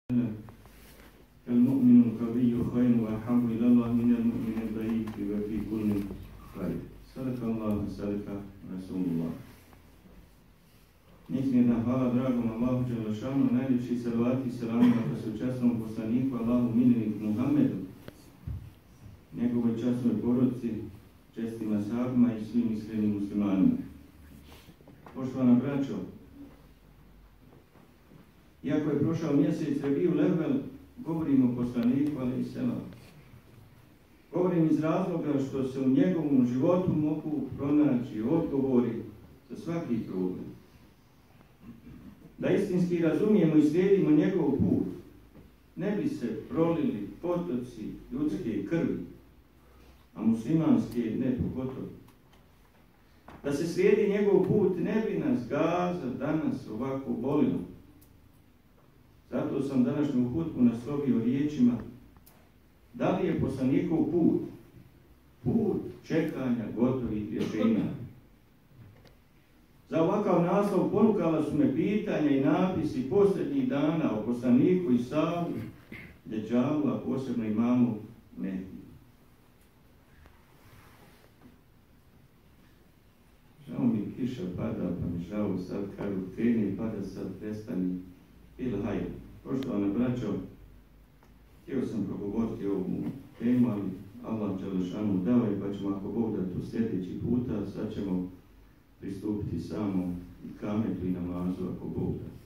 المؤمن القوي خير وأحب إلى الله من المؤمن الضعيف وفي كل خير. صدق الله صدق رسول الله. Neizmjerna hvala dragom Allahu Đelešanu, najljepši salavati i salami na časnom poslaniku Allahu miljeniku Muhammedu, njegovoj časnoj porodici, čestim ashabima i svim iskrenim muslimanima. Poštovana braćo, iako je prošao mjesec Rebiju Level, govorimo o poslaniku alejhi selam. Govorim iz razloga što se u njegovom životu mogu pronaći odgovori za svaki problem. Da istinski razumijemo i slijedimo njegov put, ne bi se prolili potoci ljudske krvi, a muslimanske ne pogotovo. Da se slijedi njegov put, ne bi nas Gaza danas ovako bolilo. Zato sam današnju hutbu naslovio riječima: da li je poslanikov put put čekanja gotovih rješenja? Za ovakav naslov ponukala su me pitanja i napisi posljednjih dana o poslaniku Isau, Deđalu, a posebno imamu Mehdi. Žao mi kiša pada, pa mi žao sad kažu kreni pada, sad prestani. Ilhaj, poštovana braćo, htio sam progovoriti ovu temu, ali Allah Đelešanu dao je, pa ćemo ako Bog da tu sljedeći puta, sad ćemo pristupiti samo i kametu i namazu ako Bog da.